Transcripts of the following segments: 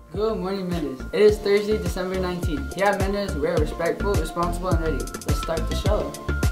Good morning, Mendez. It is Thursday, December 19th. Here at Mendez, we are respectful, responsible, and ready. Let's start the show.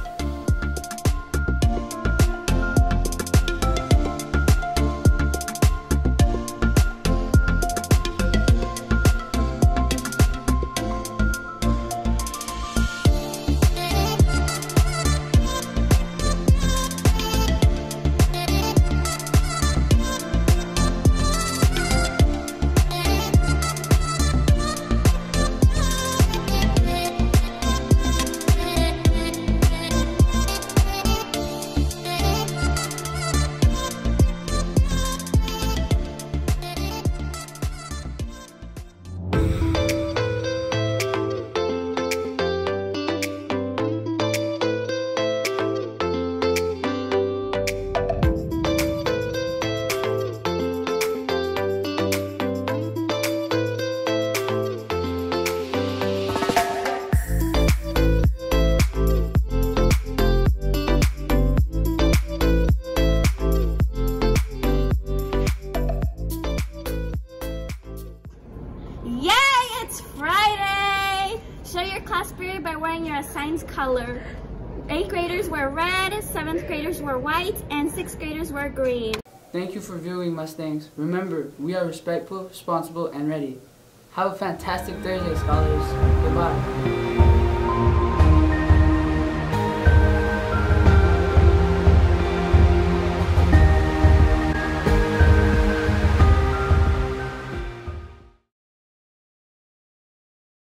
It's Friday! Show your class spirit by wearing your assigned color. 8th graders wear red, 7th graders wear white, and 6th graders wear green. Thank you for viewing, Mustangs. Remember, we are respectful, responsible, and ready. Have a fantastic Thursday, scholars. Goodbye.